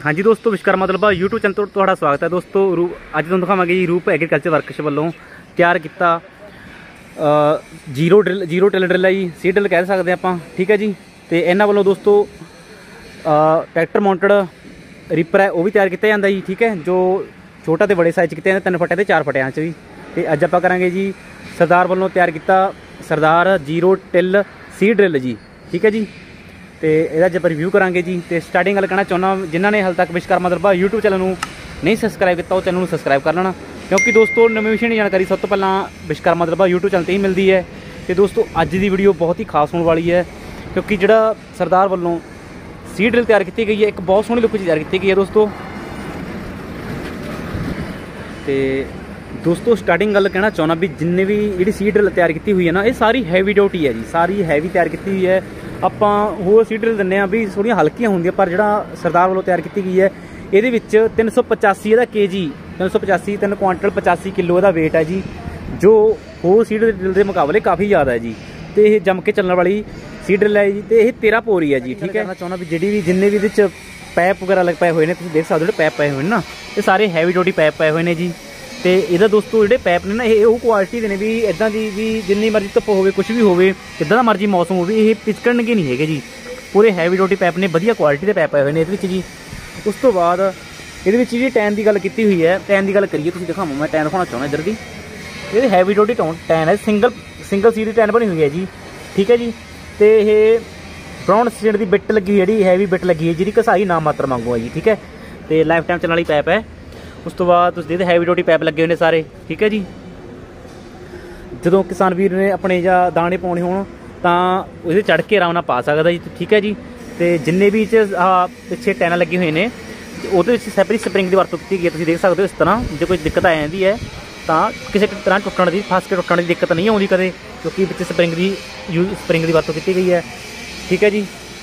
हाँ जी दोस्तों, Vishwakarma दलबा YouTube channel तो तुहाड़ा स्वागत है। दोस्तों अज तुहानूं दिखावांगे जी रूप एग्रीकल्चर वर्कशाप वालों तैयार किया जीरो टिल ड्रिल है जी, सी ड्रिल कह सकते हैं आप, ठीक है जी। तो इन्होंने वालों दोस्तों ट्रैक्टर माउंटेड रीपर है वह भी तैयार किया जाता जी, ठीक है। जो छोटा तो बड़े साइज किए 3 फुट तो 4 फुटिया भी। तो अज आप करांगे जी सरदार वालों तैयार किया सरदार जीरो टिल सी ड्रिल जी, ठीक है जी। तो यदा अज रिव्यू करांगे जी। तो स्टार्टिंग गल कहना चाहना जिन्होंने हाल तक विश्वकर्मा दलबा यूट्यूब चैनल में नहीं सबसक्राइब किया, चैनल में सबसक्राइब कर लेना, क्योंकि दोस्तों नवी विषय जानकारी सब तो पहला विश्वकर्मा दलबा यूट्यूब चैनल पर ही मिलती है। तो दोस्तों अज की वीडियो बहुत ही खास होने वाली है, क्योंकि जोड़ा सरदार वालों सी ड्रिल तैयार की गई है, एक बहुत सोहनी लुक तैयार की गई है दोस्तों। तो दोस्तों स्टार्टिंग गल कहना चाहना भी जिन्हें भी जी सी ड्रिल तैयार की हुई है ना, ये सारी हैवी ड्यूटी है जी, सारी हैवी तैयार की हुई है। आप होर सी ड्रिल दिंने भी थोड़ियां हल्कियां होंदियां, पर जो सरदार वालों तैयार की गई है ये 385 के जी 385 3 क्वांटल 85 किलो का वेट है जी, जो होर सी ड्रिल के मुकाबले काफ़ी ज़्यादा है जी। तो यह जम के चलने वाली सी ड्रिल है जी। तो यह 13 पोरी है जी, ठीक है। मैं चाहना भी जी जिन्हें भी पैप वगैरह लग पाए हुए हैं, तुम देख सकते हो पैप पाए हुए हैं ना, ये सारे हैवी ड्यूटी पैप पाए हुए हैं जी। तो यदा दोस्तों जो पैप ने ना ये क्वालिटी के ने भी इदा की भी जिन्नी मर्जी धुप हो कुछ भी हो किदा मर्जी मौसम हो, ये पिचकणगे नहीं है जी। पूरे हैवी ड्यूटी पैप ने वधिया क्वालिटी के पैप पाए हुए हैं ये जी। उस तो बाद ये जी टैन की गल की हुई है। टैन की गल करिए तुम दिखावा, मैं टैन दिखाना चाहना इधर की। ये हैवी ड्यूटी टैन है, सिंगल सीट की टैन बनी हुई है जी, ठीक है जी। तो ये ब्राउन सीट की बिट लगी हुई है जी, हैवी बिट लगी है जी, घसाई ना मात्र मांगू है जी, ठीक है। तो लाइफ टाइम चलने वाली पैप है। उस तो बाद तुम देखते हैवी ड्यूटी पैप लगे हुए हैं सारे, ठीक है जी। जो किसान वीर ने अपने या दाने पाने हो चढ़ के आराम पा सकता जी, ठीक है जी। तो जिन्ने भी पिछे टैना लगी हुई ने वो सैपरी स्प्रिंग की वरतों की गई है, तुम देख सकते हो। इस तरह जो कोई दिक्कत आ जाती है तो किसी तरह टुटन की फस के टुटन की दिक्कत नहीं आती कदे, क्योंकि पिछले स्प्रिंग की वरतों की गई है, ठीक है जी।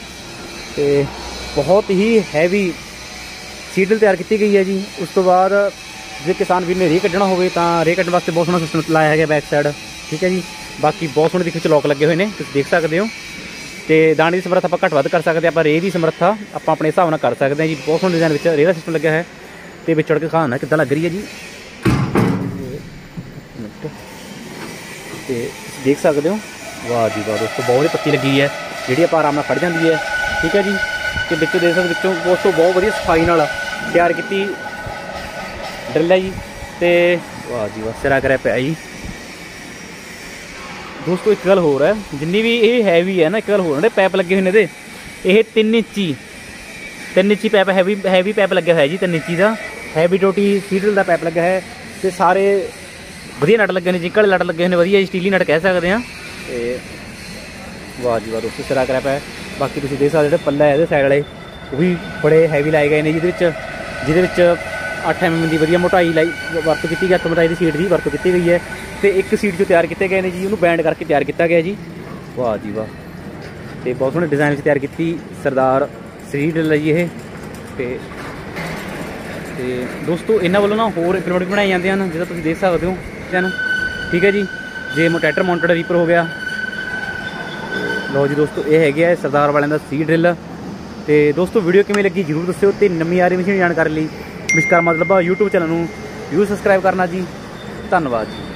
तो बहुत ही हैवी सी ड्रिल तैयार की गई है जी। उस तो बाद जो किसान वीर ने रे कढ़ना हो रे कढ़ने वास्ते बहुत सोहना सिस्टम लाया है बैक साइड, ठीक है जी। बाकी बहुत सोहने देखो लॉक लगे हुए हैं, तुम देख सकते हो। तो दाने की समर्थ आप घट वध कर सकते हैं, आप रे की समर्थ आप अपने हिसाब से कर सकते हैं जी। बहुत सोहने डिजाइन रे का सिस्टम लगा है। तो विच चढ़ के खाना कितना लग रही है जी, तो देख सकते हो। वाह जी वाह दोस्तों, बहुत पत्ती लगी है जी, आप आराम फड़ जाती है, ठीक है जी। तो बिचों देख सकते दोस्तों बहुत वधिया सफाई तैयार की ड्रिल है जी। तो वाह जी वाह सिरा करा पिया जी दोस्तों। एक गल होर है, जिन्नी भी ये हैवी है ना, एक गल होर पैप लगे हुए हैं ये 3 इंची पैप हैवी पैप लगे हुआ है जी, 3 इंची का हैवी ड्यूटी सी ड्रिल का पैप लगा है। तो सारे वधिया नट लगे ने, जिंक वाले नट लगे हुए वधिया स्टीली नट कह सकते हैं। तो वाह जी वाह दोस्तों सिरा करा पिया। बाकी तुम देख सकते जो पल्ला है साइड वाले वो भी बड़े हैवी लाए गए हैं जिहदे 8 mm की वधिया मोटाई लाई वरतों की गई, 8 मोटाई की सीट की वरतों की गई है। तो एक सीट जो तैयार किए गए हैं जी, उन्होंने बैंड करके तैयार किया गया जी। वाह जी वाह, तो बहुत सोहने डिजाइन तैयार की सरदार सी ड्रिल है जी ये। तो दोस्तों इन्होंने वालों ना होर इंप्लीमेंट बनाई जाते हैं जिदा तुम देख सकते हो चैनल, ठीक है जी। जे ट्रैक्टर माउंटेड रीपर हो गया। लो जी दोस्तों ये है सरदार वालों का सी ड्रिल। तो दोस्तों वीडियो किमें लगी जरूर दस्यो, तो नवी आ रही मशीन जानकारी विश्वकर्मा दलबा यूट्यूब चैनल में जरूर सबसक्राइब करना जी। धन्यवाद जी।